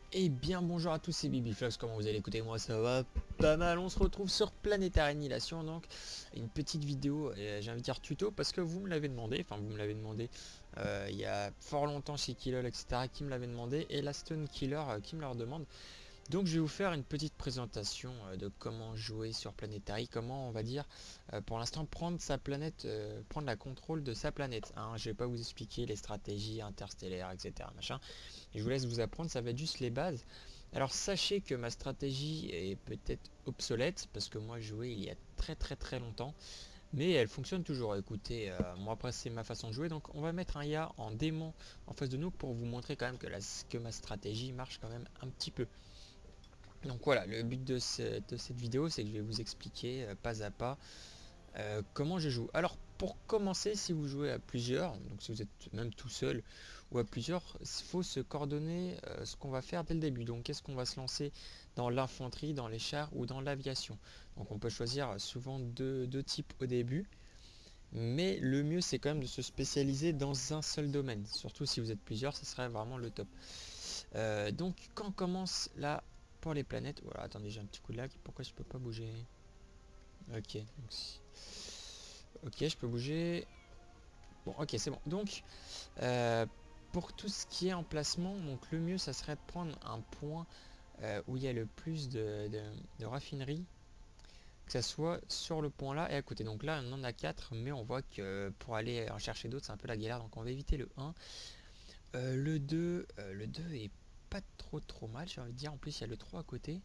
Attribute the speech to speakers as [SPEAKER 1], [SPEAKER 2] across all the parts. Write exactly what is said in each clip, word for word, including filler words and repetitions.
[SPEAKER 1] Et bien bonjour à tous, c'est Bibiflox, comment vous allez écouter? Moi ça va pas mal. On se retrouve sur Planétaire Annihilation, donc une petite vidéo, et j'ai envie de dire tuto, parce que vous me l'avez demandé, enfin vous me l'avez demandé euh, il y a fort longtemps chez Killol, et cetera, qui me l'avait demandé, et la Stone Killer euh, qui me le redemande. Donc je vais vous faire une petite présentation euh, de comment jouer sur Planetary, comment on va dire euh, pour l'instant prendre sa planète, euh, prendre la contrôle de sa planète. Hein. Je vais pas vous expliquer les stratégies interstellaires, et cetera. Machin. Et je vous laisse vous apprendre, ça va être juste les bases. Alors sachez que ma stratégie est peut-être obsolète, parce que moi je jouais il y a très très très longtemps, mais elle fonctionne toujours. Écoutez, euh, moi après c'est ma façon de jouer, donc on va mettre un I A en démon en face de nous pour vous montrer quand même que, la, que ma stratégie marche quand même un petit peu. Donc voilà, le but de, ce, de cette vidéo, c'est que je vais vous expliquer euh, pas à pas euh, comment je joue. Alors pour commencer, si vous jouez à plusieurs, donc si vous êtes même tout seul ou à plusieurs, il faut se coordonner euh, ce qu'on va faire dès le début. Donc est-ce qu'on va se lancer dans l'infanterie, dans les chars ou dans l'aviation? Donc on peut choisir souvent deux, deux types au début. Mais le mieux c'est quand même de se spécialiser dans un seul domaine. Surtout si vous êtes plusieurs, ce serait vraiment le top. Euh, donc quand on commence là pour les planètes, voilà, attendez, j'ai un petit coup de lag, pourquoi je peux pas bouger? Ok, donc si- ok, je peux bouger. Bon, ok, c'est bon. Donc, euh, pour tout ce qui est emplacement, donc le mieux, ça serait de prendre un point euh, où il y a le plus de, de, de raffinerie, que ça soit sur le point là et à côté. Donc là, on en a quatre, mais on voit que pour aller en chercher d'autres, c'est un peu la galère. Donc on va éviter le un. Euh, le deux, euh, le deux est pas trop trop mal, j'ai envie de dire. En plus, il y a le trois à côté.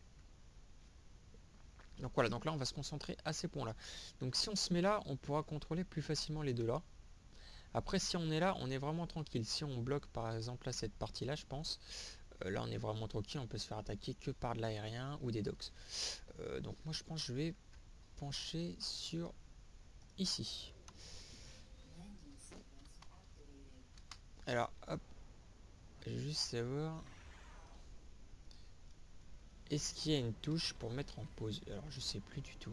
[SPEAKER 1] Donc voilà, donc là on va se concentrer à ces points là. Donc si on se met là, on pourra contrôler plus facilement les deux là. Après si on est là, on est vraiment tranquille. Si on bloque par exemple là cette partie là, je pense, euh, là on est vraiment tranquille, on peut se faire attaquer que par de l'aérien ou des docks. Euh, donc moi je pense que je vais pencher sur ici. Alors hop, je vais juste savoir, est-ce qu'il y a une touche pour mettre en pause? Alors je sais plus du tout.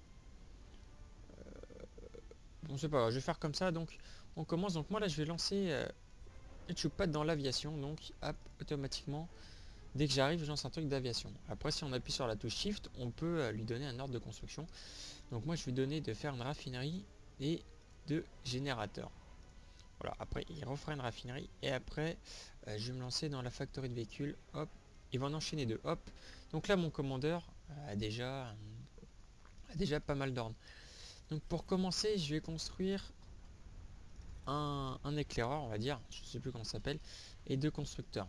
[SPEAKER 1] Bon c'est pas grave, je vais faire comme ça. Donc on commence, donc moi là je vais lancer euh, je suis pas dans l'aviation, donc hop, automatiquement dès que j'arrive je lance un truc d'aviation. Après si on appuie sur la touche shift, on peut euh, lui donner un ordre de construction. Donc moi je lui donner de faire une raffinerie et de générateurs. Voilà, après il refera une raffinerie et après euh, je vais me lancer dans la factory de véhicules. Hop, il va en enchaîner deux. Hop, donc là mon commandeur euh, a déjà a déjà pas mal d'ordres. Donc pour commencer je vais construire un, un éclaireur, on va dire, je sais plus comment ça s'appelle, et deux constructeurs.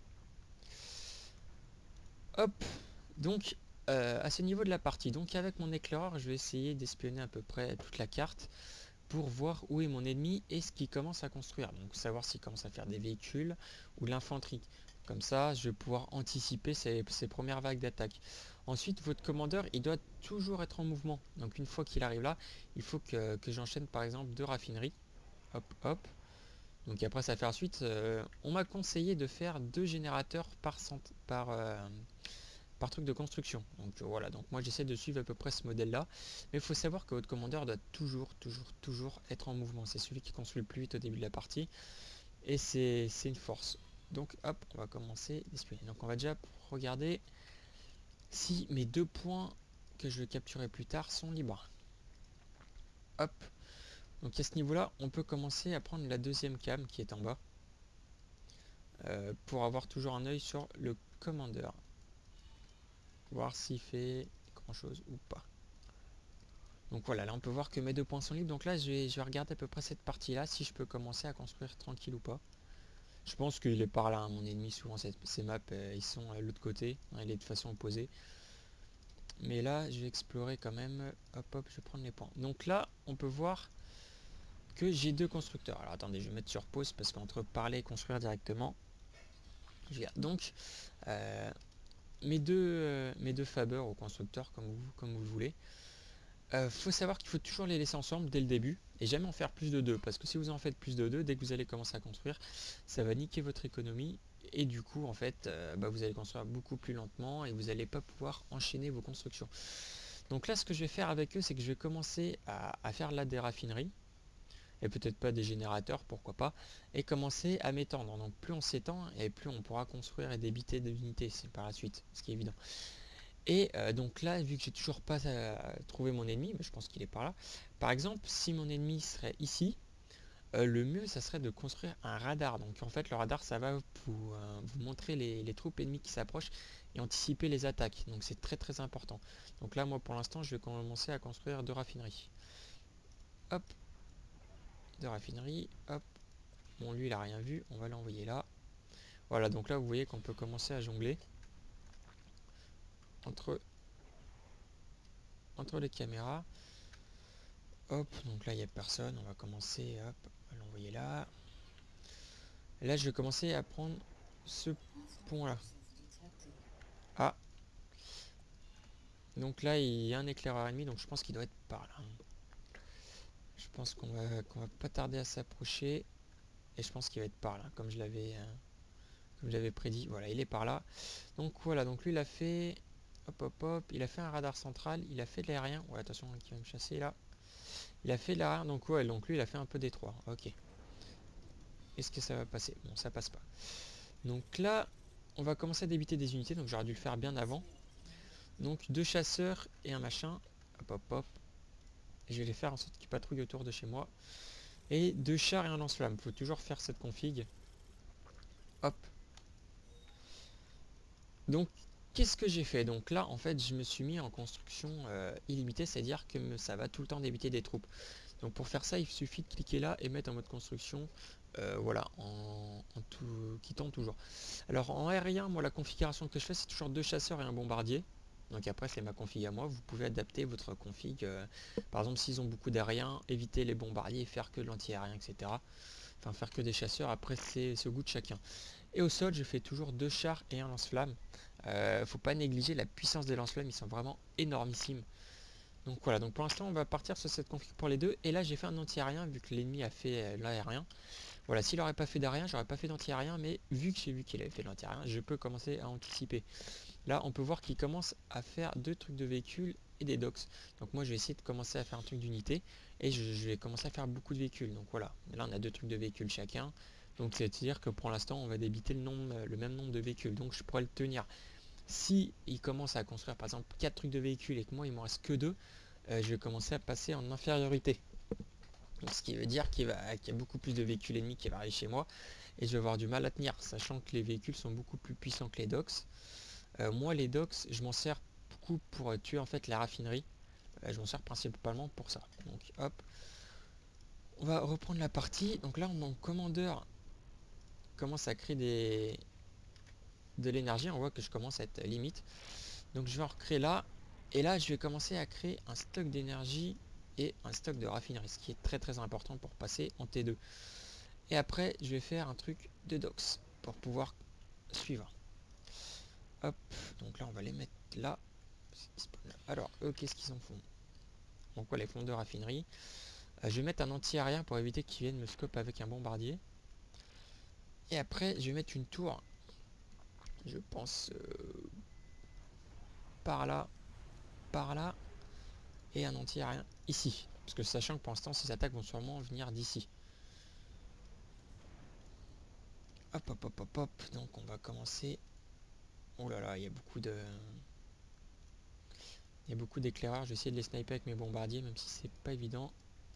[SPEAKER 1] Hop, donc euh, à ce niveau de la partie, donc avec mon éclaireur je vais essayer d'espionner à peu près toute la carte pour voir où est mon ennemi et ce qu'il commence à construire. Donc savoir s'il commence à faire des véhicules ou de l'infanterie. Comme ça je vais pouvoir anticiper ces, ces premières vagues d'attaque. Ensuite votre commandeur il doit toujours être en mouvement. Donc une fois qu'il arrive là, il faut que, que j'enchaîne par exemple deux raffineries. Hop hop. Donc après ça fait ensuite, euh, on m'a conseillé de faire deux générateurs par, cent par, euh, par truc de construction. Donc euh, voilà, donc moi j'essaie de suivre à peu près ce modèle là. Mais il faut savoir que votre commandeur doit toujours, toujours, toujours être en mouvement. C'est celui qui construit le plus vite au début de la partie. Et c'est une force. Donc hop, on va commencer d'espionner. Donc on va déjà regarder si mes deux points que je vais capturer plus tard sont libres. Hop. Donc à ce niveau là, on peut commencer à prendre la deuxième cam qui est en bas. Euh, pour avoir toujours un œil sur le commandeur. Voir s'il fait grand chose ou pas. Donc voilà, là on peut voir que mes deux points sont libres. Donc là je vais, je vais regarder à peu près cette partie là, si je peux commencer à construire tranquille ou pas. Je pense qu'il est par là, hein, mon ennemi. Souvent cette, ces maps euh, ils sont à l'autre côté, hein, il est de façon opposée. Mais là je vais explorer quand même. Hop hop, je vais prendre les points. Donc là on peut voir que j'ai deux constructeurs. Alors attendez, je vais mettre sur pause parce qu'entre parler et construire directement, je regarde. Donc euh, mes deux, euh, mes deux fabeurs ou constructeurs comme vous, comme vous le voulez. Euh, faut savoir qu'il faut toujours les laisser ensemble dès le début et jamais en faire plus de deux, parce que si vous en faites plus de deux, dès que vous allez commencer à construire, ça va niquer votre économie et du coup en fait euh, bah, vous allez construire beaucoup plus lentement et vous n'allez pas pouvoir enchaîner vos constructions. Donc là ce que je vais faire avec eux, c'est que je vais commencer à, à faire là des raffineries et peut-être pas des générateurs, pourquoi pas, et commencer à m'étendre. Donc plus on s'étend, et plus on pourra construire et débiter des unités, c'est par la suite, ce qui est évident. Et euh, donc là, vu que j'ai toujours pas euh, trouvé mon ennemi, mais je pense qu'il est par là. Par exemple, si mon ennemi serait ici, euh, le mieux, ça serait de construire un radar. Donc en fait, le radar, ça va vous, euh, vous montrer les, les troupes ennemies qui s'approchent et anticiper les attaques. Donc c'est très très important. Donc là, moi, pour l'instant, je vais commencer à construire deux raffineries. Hop, deux raffineries. Hop. Bon, lui, il a rien vu. On va l'envoyer là. Voilà, donc là, vous voyez qu'on peut commencer à jongler entre, entre les caméras. Hop, donc là, il n'y a personne. On va commencer, hop, à l'envoyer là. Et là, je vais commencer à prendre ce pont-là. Ah, donc là, il y a un éclaireur ennemi, donc je pense qu'il doit être par là. Je pense qu'on va, qu'on va pas tarder à s'approcher. Et je pense qu'il va être par là, comme je l'avais euh, comme je l'avais prédit. Voilà, il est par là. Donc voilà, donc lui, il a fait... Hop, hop, hop. Il a fait un radar central. Il a fait de l'aérien. Ouais, attention, qui va me chasser là. Il a fait de l'aérien, donc ouais, donc lui, il a fait un peu d'étroit. Ok. Est-ce que ça va passer? Bon, ça passe pas. Donc là, on va commencer à débiter des unités. Donc j'aurais dû le faire bien avant. Donc deux chasseurs et un machin. Hop, hop, hop. Et je vais les faire en sorte qu'ils patrouillent autour de chez moi. Et deux chars et un lance-flamme. Il faut toujours faire cette config. Hop. Donc, qu'est-ce que j'ai fait? Donc là, en fait, je me suis mis en construction euh, illimitée, c'est-à-dire que ça va tout le temps débiter des troupes. Donc pour faire ça, il suffit de cliquer là et mettre en mode construction, euh, voilà, en, en tout, quittant toujours. Alors en aérien, moi, la configuration que je fais, c'est toujours deux chasseurs et un bombardier. Donc après, c'est ma config à moi. Vous pouvez adapter votre config. Euh, par exemple, s'ils ont beaucoup d'aériens, éviter les bombardiers et faire que de l'anti-aérien, et cetera. Enfin, faire que des chasseurs. Après, c'est au goût de chacun. Et au sol, je fais toujours deux chars et un lance-flamme. Euh, faut pas négliger la puissance des lance-flammes, ils sont vraiment énormissimes. Donc voilà, donc pour l'instant on va partir sur cette config pour les deux. Et là j'ai fait un anti-aérien vu que l'ennemi a fait euh, l'aérien. Voilà, s'il n'aurait pas fait d'aérien, j'aurais pas fait d'anti-aérien, mais vu que j'ai vu qu'il avait fait l'anti-aérien, je peux commencer à anticiper. Là on peut voir qu'il commence à faire deux trucs de véhicules et des docks. Donc moi je vais essayer de commencer à faire un truc d'unité et je, je vais commencer à faire beaucoup de véhicules. Donc voilà, là on a deux trucs de véhicules chacun. Donc c'est-à-dire que pour l'instant on va débiter le, nombre, le même nombre de véhicules. Donc je pourrais le tenir. Si il commence à construire par exemple quatre trucs de véhicules et que moi il m'en reste que deux, euh, je vais commencer à passer en infériorité. Donc, ce qui veut dire qu'il qu y a beaucoup plus de véhicules ennemis qui vont arriver chez moi et je vais avoir du mal à tenir, sachant que les véhicules sont beaucoup plus puissants que les docks. Euh, moi les docks, je m'en sers beaucoup pour tuer en fait la raffinerie. Euh, je m'en sers principalement pour ça. Donc hop, on va reprendre la partie. Donc là mon commandeur commence à créer des de l'énergie. On voit que je commence à être limite. Donc je vais en recréer là. Et là je vais commencer à créer un stock d'énergie et un stock de raffinerie, ce qui est très très important pour passer en T deux. Et après je vais faire un truc de docks pour pouvoir suivre. Hop, donc là on va les mettre là. Alors eux qu'est-ce qu'ils en font? Donc voilà, les fonds de raffinerie. Euh, je vais mettre un anti-aérien pour éviter qu'ils viennent me scope avec un bombardier. Et après je vais mettre une tour. Je pense euh, par là, par là. Et un anti-aérien ici. Parce que sachant que pour l'instant ces attaques vont sûrement venir d'ici. Hop hop hop hop hop. Donc on va commencer. Oh là là, il y a beaucoup de. Il y a beaucoup d'éclaireurs. Je vais essayer de les sniper avec mes bombardiers, même si c'est pas évident.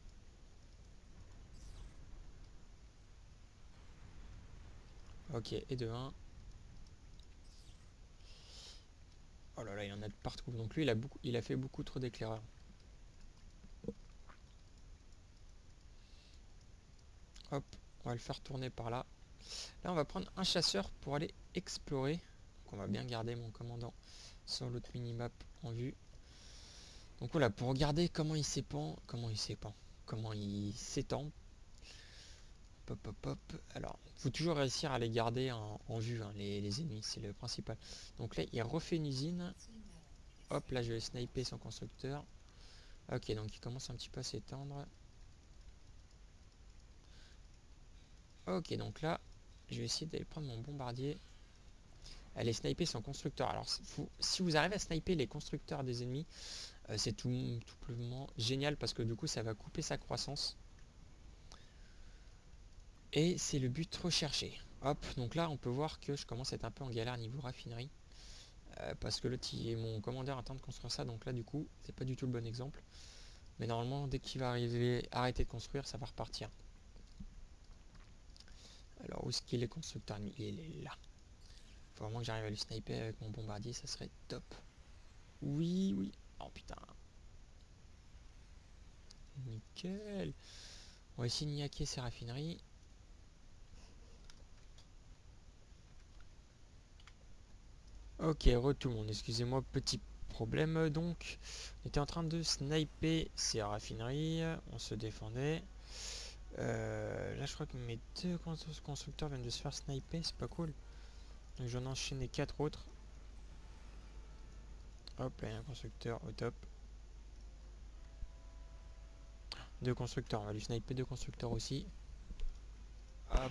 [SPEAKER 1] Ok, et de un. Oh là là, il y en a de partout. Donc lui il a beaucoup. Il a fait beaucoup trop d'éclaireurs. Hop, on va le faire tourner par là. Là on va prendre un chasseur pour aller explorer. Donc on va bien garder mon commandant sur l'autre minimap en vue. Donc voilà, pour regarder comment il s'épand, comment il s'épand, comment il s'étend. Hop hop hop. Alors, il faut toujours réussir à les garder en, en vue, hein, les, les ennemis, c'est le principal. Donc là, il refait une usine. Hop, là je vais sniper son constructeur. Ok, donc il commence un petit peu à s'étendre. Ok, donc là, je vais essayer d'aller prendre mon bombardier. Aller sniper son constructeur. Alors, faut, si vous arrivez à sniper les constructeurs des ennemis, euh, c'est tout, tout simplement génial parce que du coup, ça va couper sa croissance. Et c'est le but recherché. Hop, donc là on peut voir que je commence à être un peu en galère niveau raffinerie. Euh, parce que l'autre, mon commandeur attend de construire ça, donc là du coup c'est pas du tout le bon exemple. Mais normalement dès qu'il va arriver, arrêter de construire, ça va repartir. Alors où est-ce qu'il est constructeur? Il est là. Faut vraiment que j'arrive à le sniper avec mon bombardier, ça serait top. Oui, oui. Oh putain. Nickel. On va essayer de niaquer ces raffineries. Ok, retour. Excusez-moi, petit problème donc. On était en train de sniper ces raffineries. On se défendait. Euh, là, je crois que mes deux constructeurs viennent de se faire sniper. C'est pas cool. Donc, j'en ai enchaîné quatre autres. Hop, là, il y a un constructeur au top. Deux constructeurs. On va lui sniper deux constructeurs aussi. Hop.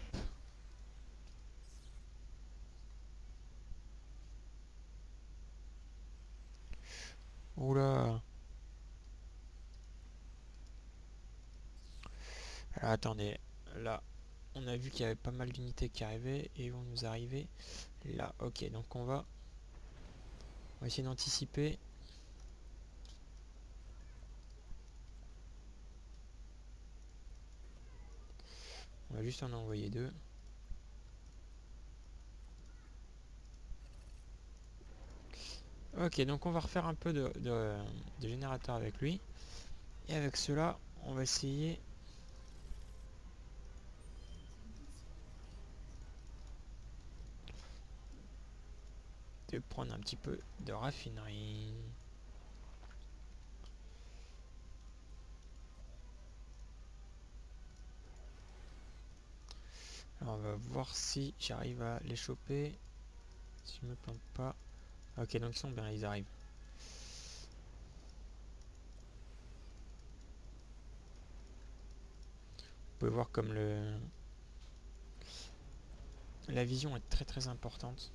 [SPEAKER 1] Oula. Alors, attendez. Là, on a vu qu'il y avait pas mal d'unités qui arrivaient et vont nous arriver là. Ok, donc on va, on va essayer d'anticiper. On va juste en envoyer deux. Ok, donc on va refaire un peu de, de, de générateur avec lui. Et avec cela, on va essayer de prendre un petit peu de raffinerie. Alors on va voir si j'arrive à les choper. Si je me plante pas. Ok, donc ils sont bien, ils arrivent. Vous pouvez voir comme le la vision est très très importante.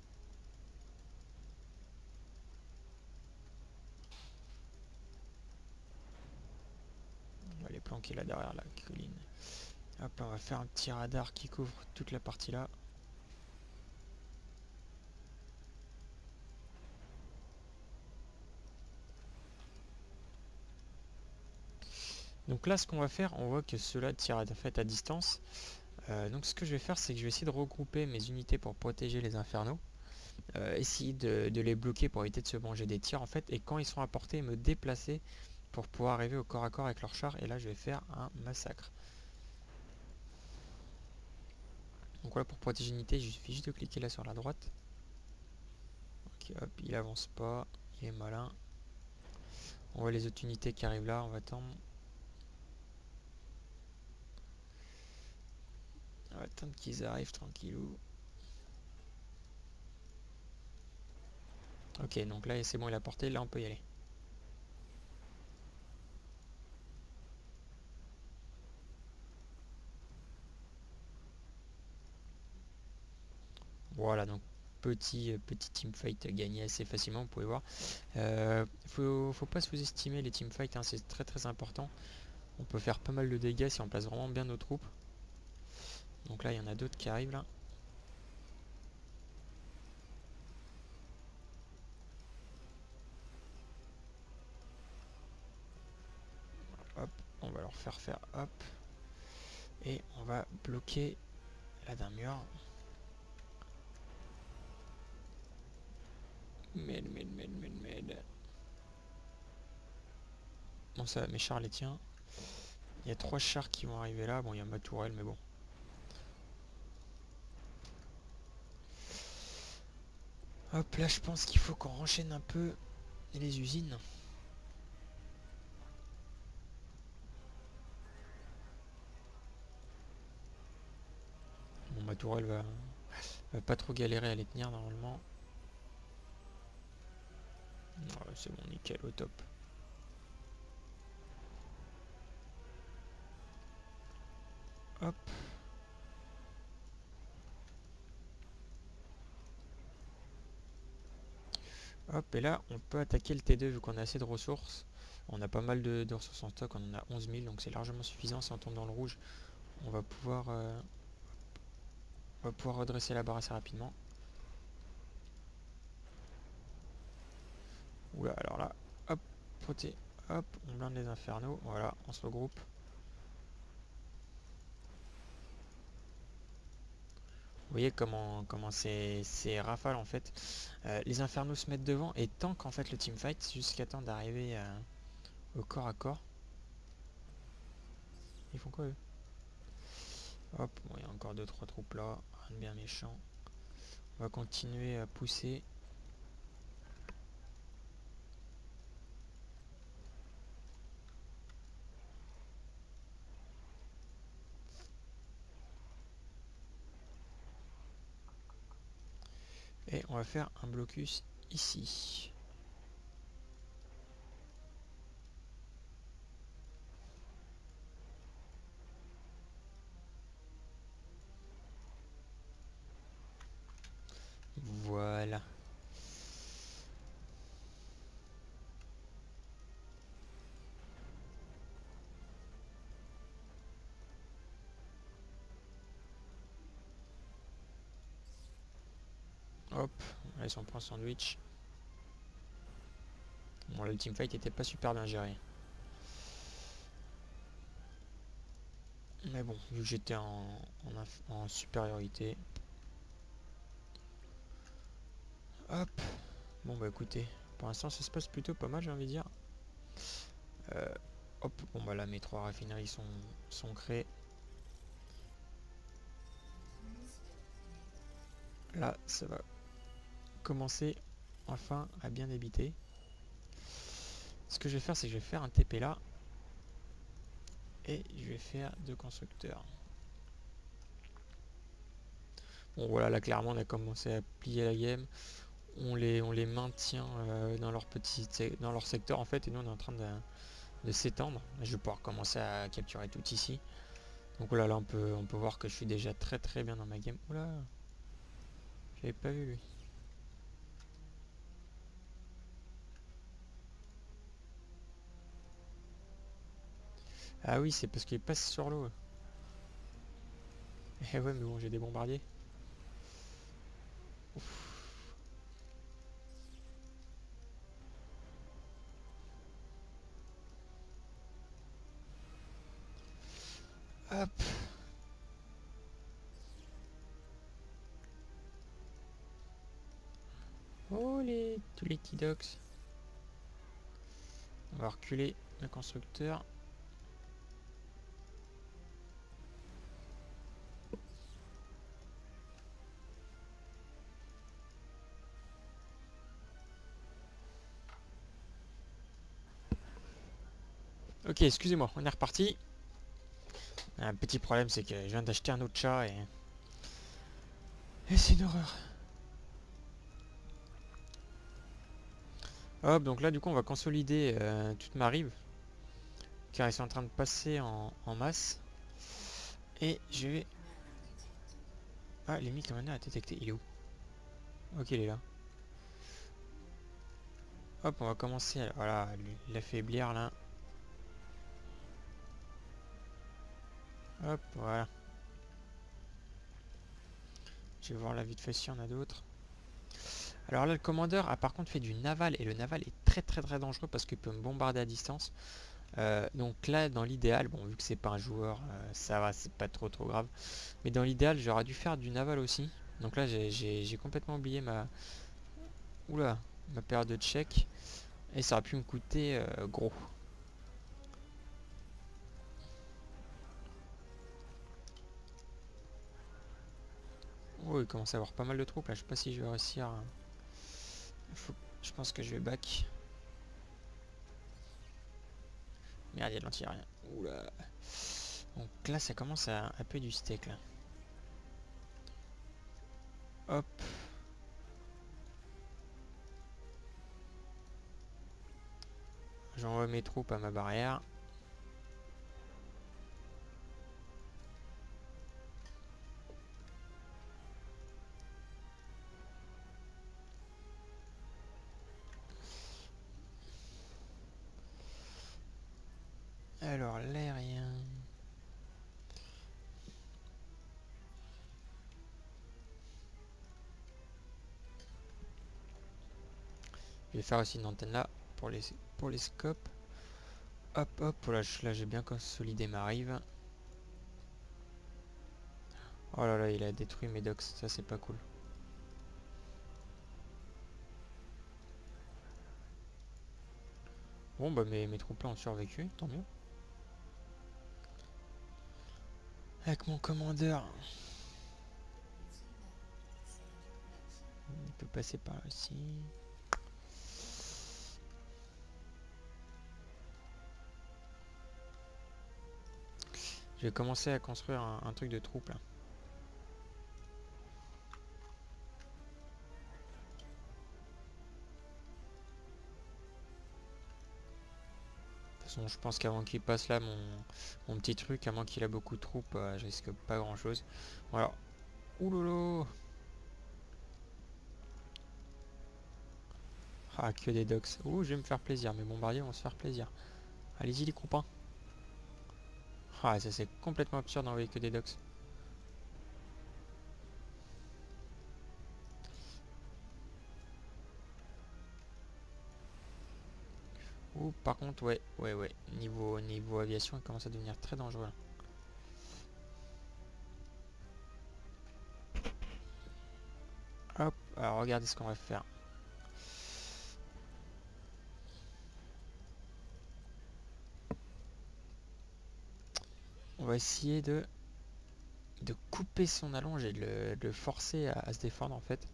[SPEAKER 1] On va les planquer là derrière la colline. Hop, on va faire un petit radar qui couvre toute la partie là. Donc là, ce qu'on va faire, on voit que cela tire à, fait, à distance. Euh, donc ce que je vais faire, c'est que je vais essayer de regrouper mes unités pour protéger les infernaux. Euh, essayer de, de les bloquer pour éviter de se manger des tirs en fait. Et quand ils sont à portée, me déplacer pour pouvoir arriver au corps à corps avec leur char. Et là, je vais faire un massacre. Donc voilà, pour protéger l'unité, il suffit juste de cliquer là sur la droite. Ok, hop, il avance pas. Il est malin. On voit les autres unités qui arrivent là. On va attendre. On va attendre qu'ils arrivent tranquillou. Ok, donc là c'est bon, il a porté, là on peut y aller. Voilà, donc petit, petit teamfight gagné assez facilement, vous pouvez voir. Euh, faut, faut pas sous-estimer les teamfights, hein, c'est très très important. On peut faire pas mal de dégâts si on place vraiment bien nos troupes. Donc là, il y en a d'autres qui arrivent là. Hop, on va leur faire faire hop. Et on va bloquer là d'un mur. Med, med, med, med, med. Bon, ça, mes chars les tiens. Il y a trois chars qui vont arriver là. Bon, il y a ma tourelle, mais bon. Hop, là, je pense qu'il faut qu'on renchaîne un peu les usines. Bon, ma tourelle va, va pas trop galérer à les tenir normalement. Ouais, c'est bon, nickel, au top. Hop. Hop, et là, on peut attaquer le T deux vu qu'on a assez de ressources. On a pas mal de, de ressources en stock, on en a onze mille, donc c'est largement suffisant. Si on tombe dans le rouge, on va pouvoir euh, On va pouvoir redresser la barre assez rapidement. Oula, alors là, hop, poté, hop, on blinde les infernaux, voilà, on se regroupe. Vous voyez comment comment c'est rafale en fait. Euh, les infernaux se mettent devant et tankent en fait le teamfight jusqu'à temps d'arriver euh, au corps à corps. Ils font quoi eux? Hop, bon, il y a encore deux trois troupes là, rien de bien méchant. On va continuer à pousser. Et on va faire un blocus ici. Voilà. Hop, là ils sont prend sandwich. Bon, le teamfight était pas super bien géré. Mais bon, vu que j'étais en, en, en supériorité. Hop. Bon bah écoutez, pour l'instant ça se passe plutôt pas mal, j'ai envie de dire. Euh, hop, bon bah là mes trois raffineries sont, sont créées. Là ça va commencer enfin à bien habiter. Ce que je vais faire, c'est que je vais faire un T P là. Et je vais faire deux constructeurs. Bon voilà, là clairement on a commencé à plier la game. On les, on les maintient euh, dans leur petit dans leur secteur en fait, et nous on est en train de, de s'étendre. Je vais pouvoir commencer à capturer tout ici. Donc voilà, là on peut, on peut voir que je suis déjà très très bien dans ma game. Oula, j'avais pas vu lui. Ah oui, c'est parce qu'il passe sur l'eau. Eh ouais, mais bon, j'ai des bombardiers. Ouf. Hop. Oh les, tous les T-Docs. On va reculer le constructeur. Ok, excusez-moi, on est reparti. Un petit problème, c'est que je viens d'acheter un autre chat et... Et c'est une horreur. Hop, donc là du coup on va consolider euh, toute ma rive. Car ils sont en train de passer en, en masse. Et je vais... Ah, l'ennemi commander a détecté. Il est où? Ok, il est là. Hop, on va commencer à voilà, l'affaiblir là. Hop, voilà. Je vais voir là vite fait s'il y en a d'autres. Alors là, le commandeur a par contre fait du naval. Et le naval est très très très dangereux parce qu'il peut me bombarder à distance. Euh, donc là, dans l'idéal, bon, vu que c'est pas un joueur, euh, ça va, c'est pas trop trop grave. Mais dans l'idéal, j'aurais dû faire du naval aussi. Donc là, j'ai complètement oublié ma... Oula, ma période de check. Et ça aurait pu me coûter euh, gros. Oh, il commence à avoir pas mal de troupes là. Je sais pas si je vais réussir. À... Faut... Je pense que je vais back. Merde, il y a de l'anti-aérien. Oula. Donc là, ça commence à un peu du steak là. Hop. J'envoie mes troupes à ma barrière. Alors, l'aérien. Je vais faire aussi une antenne là pour les, pour les scopes. Hop hop, voilà, là j'ai bien consolidé ma rive. Oh là là, il a détruit mes docks, ça c'est pas cool. Bon bah mes, mes troupes là ont survécu, tant mieux. Avec mon commandeur. Il peut passer par ici. Je vais commencer à construire un, un truc de troupe là. De toute façon, je pense qu'avant qu'il passe là, mon, mon petit truc, à moins qu'il a beaucoup de troupes, euh, je risque pas grand chose. Voilà. Oulolo. Ah, que des docks. Ouh, je vais me faire plaisir. Mes bombardiers vont se faire plaisir. Allez-y les copains. Ah, ça c'est complètement absurde d'envoyer que des docks. Ouh, par contre, ouais, ouais, ouais. Niveau, niveau aviation, il commence à devenir très dangereux là. Hop, alors regardez ce qu'on va faire. On va essayer de de couper son allonge et de le, de le forcer à, à se défendre en fait.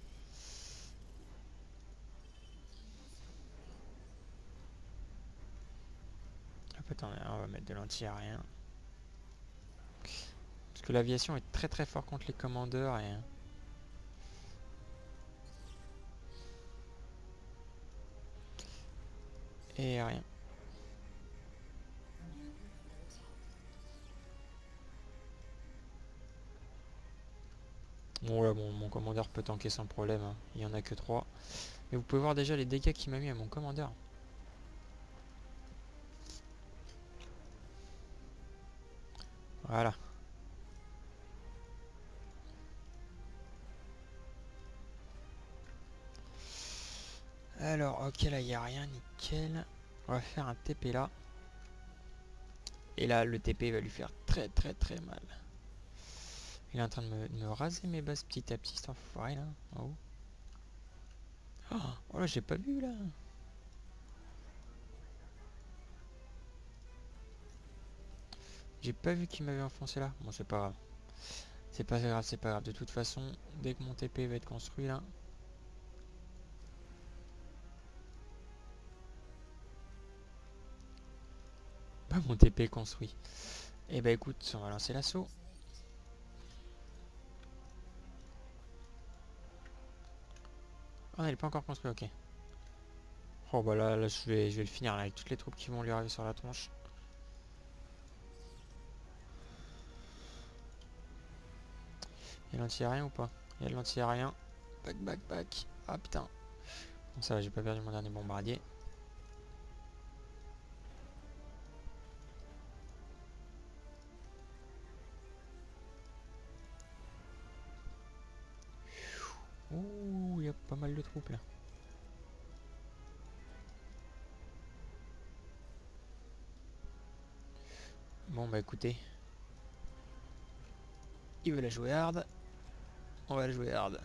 [SPEAKER 1] Hop, attendez, on va mettre de l'anti-aérien. Parce que l'aviation est très très fort contre les commandeurs et... Et rien. Bon là, bon, mon commandeur peut tanker sans problème, hein. Il n'y en a que trois. Mais vous pouvez voir déjà les dégâts qu'il m'a mis à mon commandeur. Voilà. Alors, ok, là, il n'y a rien, nickel. On va faire un T P là. Et là, le T P va lui faire très très très mal. Il est en train de me, de me raser mes bases petit à petit, cet enfoiré là. Oh, oh, oh là, j'ai pas vu là. J'ai pas vu qu'il m'avait enfoncé là. Bon, c'est pas grave. C'est pas grave, c'est pas grave. De toute façon, dès que mon T P va être construit là. Bah, mon T P est construit. Et bah écoute, on va lancer l'assaut. Oh, elle est pas encore construite, ok. Oh bah là, là je, vais, je vais le finir là, avec toutes les troupes qui vont lui arriver sur la tronche. Il y a l'anti-aérien ou pas? Il y a de l'anti-aérien. Back, back, back. Ah putain. Bon ça va, j'ai pas perdu mon dernier bombardier. Ouh, il y a pas mal de troupes là. Bon bah écoutez. Il veut la jouer hard. On va la jouer hard.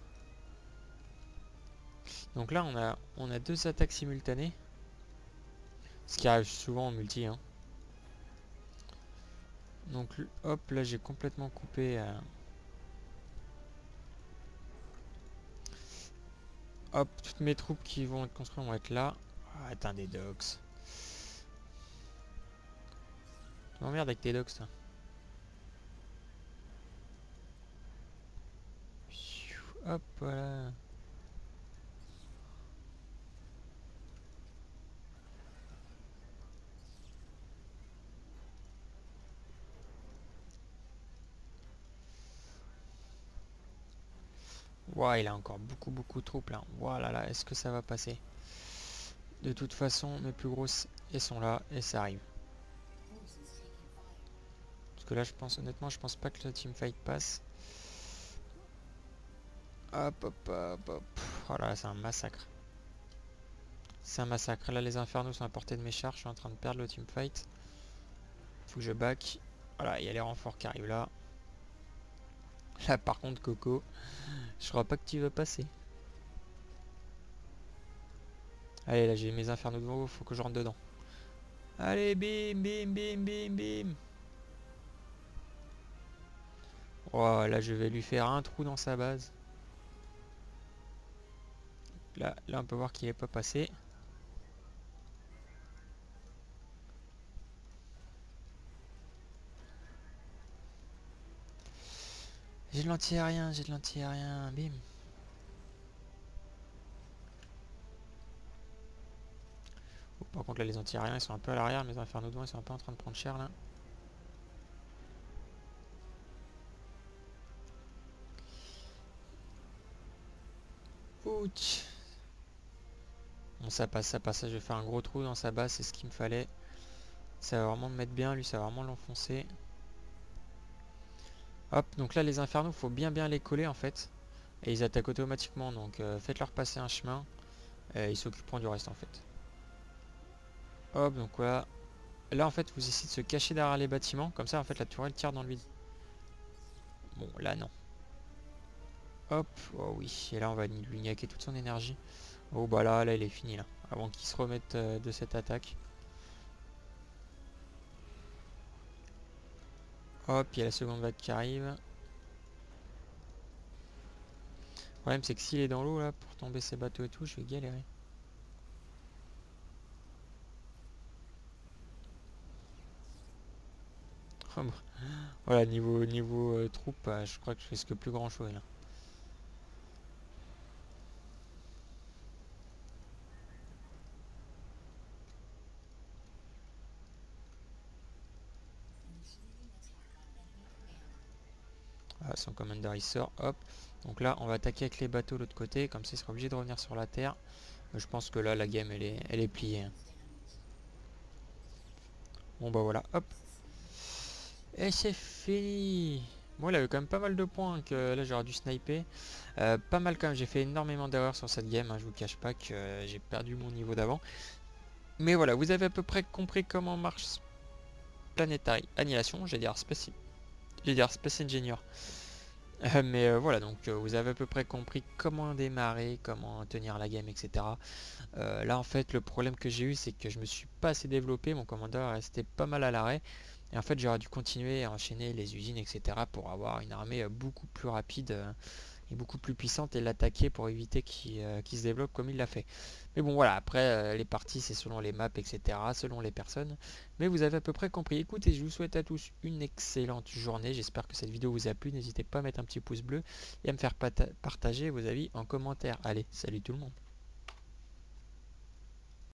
[SPEAKER 1] Donc là on a on a deux attaques simultanées. Ce qui arrive souvent en multi hein. Donc hop là j'ai complètement coupé euh... Hop, toutes mes troupes qui vont être construites vont être là. Ah, attends des docks. Tu m'emmerdes avec tes docks toi. Hop voilà. Ouah, il a encore beaucoup beaucoup de troupes là. Voilà là, est-ce que ça va passer? De toute façon, mes plus grosses, elles sont là et ça arrive. Parce que là, je pense, honnêtement, je pense pas que la teamfight passe. Hop, hop, hop, hop. Voilà, c'est un massacre. C'est un massacre. Là, les infernos sont à portée de mes chars. Je suis en train de perdre le teamfight. Faut que je back. Voilà, il y a les renforts qui arrivent là. Là, par contre, Coco, je crois pas que tu veux passer. Allez, là, j'ai mes infernos devant. Faut que je rentre dedans. Allez, bim, bim, bim, bim, bim. Oh, là, je vais lui faire un trou dans sa base. Là, là on peut voir qu'il est pas passé. J'ai de l'anti-aérien, j'ai de l'anti-aérien, bim. Oh, par contre là les anti-aériens ils sont un peu à l'arrière, mes infernos devant ils sont un peu en train de prendre cher là. Ouch. Bon ça passe, ça passe, je vais faire un gros trou dans sa base, c'est ce qu'il me fallait. Ça va vraiment me mettre bien, lui ça va vraiment l'enfoncer. Hop, donc là les infernos faut bien bien les coller en fait. Et ils attaquent automatiquement, donc euh, faites-leur passer un chemin. Et ils s'occuperont du reste en fait. Hop, donc voilà. Là en fait vous essayez de se cacher derrière les bâtiments, comme ça en fait la tourelle tire dans le vide. Bon là non. Hop, oh oui, et là on va lui niaquer toute son énergie. Oh bah là, là il est fini là, avant qu'il se remette euh, de cette attaque. Hop, il y a la seconde vague qui arrive. Le problème c'est que s'il est dans l'eau là, pour tomber ses bateaux et tout, je vais galérer. Oh, bah. Voilà, niveau, niveau euh, troupe, euh, je crois que je risque plus grand chose là. Ah, son commander il sort, hop. Donc là on va attaquer avec les bateaux de l'autre côté, comme ça il sera obligé de revenir sur la terre. Euh, je pense que là la game elle est, elle est pliée. Hein. Bon bah voilà, hop. Et c'est fini. Bon, il avait quand même pas mal de points, que là j'aurais dû sniper. Euh, pas mal quand même, j'ai fait énormément d'erreurs sur cette game, hein, je vous cache pas que euh, j'ai perdu mon niveau d'avant. Mais voilà, vous avez à peu près compris comment marche Planetary Annihilation, j'ai dire Space, j'ai dire Space Engineer. Euh, mais euh, voilà, donc euh, vous avez à peu près compris comment démarrer, comment tenir la game, et cetera. Euh, là en fait, le problème que j'ai eu, c'est que je me suis pas assez développé, mon commandeur est resté pas mal à l'arrêt. Et en fait, j'aurais dû continuer à enchaîner les usines, et cetera pour avoir une armée euh, beaucoup plus rapide euh, et beaucoup plus puissante et l'attaquer pour éviter qu'il euh, qu'il se développe comme il l'a fait. Mais bon, voilà, après, euh, les parties, c'est selon les maps, et cetera, selon les personnes. Mais vous avez à peu près compris. Écoutez, je vous souhaite à tous une excellente journée. J'espère que cette vidéo vous a plu. N'hésitez pas à mettre un petit pouce bleu et à me faire partager vos avis en commentaire. Allez, salut tout le monde.